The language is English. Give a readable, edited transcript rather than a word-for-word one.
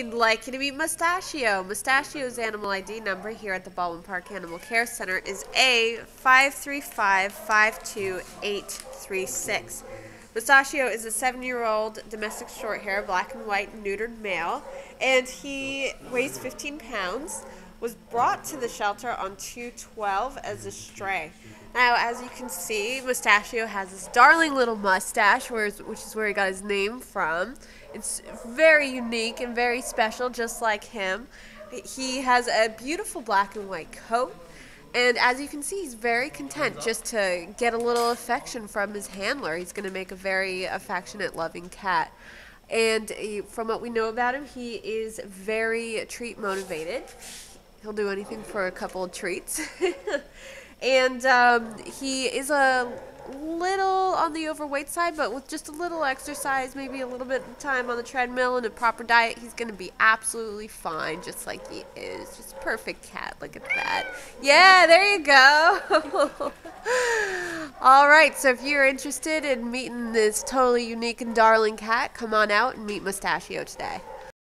we'd like you to meet Mustachio. Mustachio's animal ID number here at the Baldwin Park Animal Care Center is A535-52836. Mustachio is a 7-year-old domestic short-hair, black and white neutered male, and he weighs 15 pounds, was brought to the shelter on 2/12 as a stray. Now, as you can see, Mustachio has this darling little mustache, which is where he got his name from. It's very unique and very special, just like him. He has a beautiful black and white coat. And as you can see, he's very content just to get a little affection from his handler. He's going to make a very affectionate, loving cat. And from what we know about him, he is very treat motivated. He'll do anything for a couple of treats. And he is a little on the overweight side, but with just a little exercise, maybe a little bit of time on the treadmill and a proper diet, he's going to be absolutely fine, just like he is. Just a perfect cat. Look at that. Yeah, there you go. All right, so if you're interested in meeting this totally unique and darling cat, come on out and meet Mustachio today.